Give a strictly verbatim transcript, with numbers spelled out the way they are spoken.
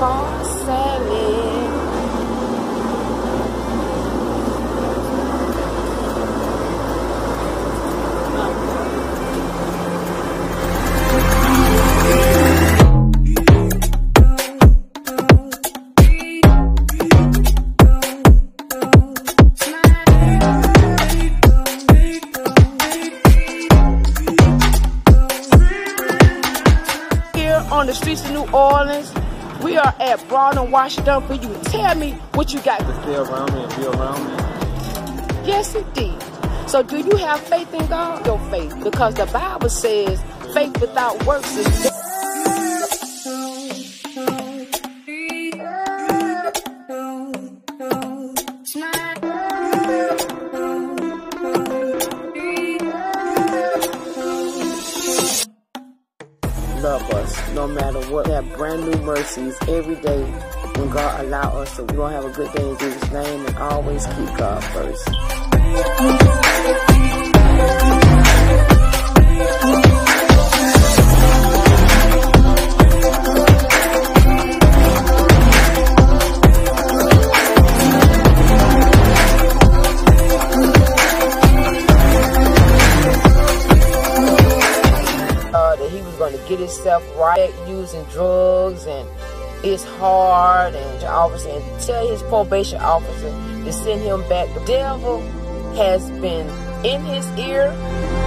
car Sally. On the streets of New Orleans, we are at Broad and Washington. For you, tell me what you got. To stay around me and be around me. Yes, indeed. So, do you have faith in God? Your faith, because the Bible says, faith without works is dead. Love us no matter what. We have brand new mercies every day when God allow us, so we're gonna have a good day in Jesus' name and always keep God first. Going to get himself right using drugs, and it's hard, and officer and tell his probation officer to send him back. The devil has been in his ear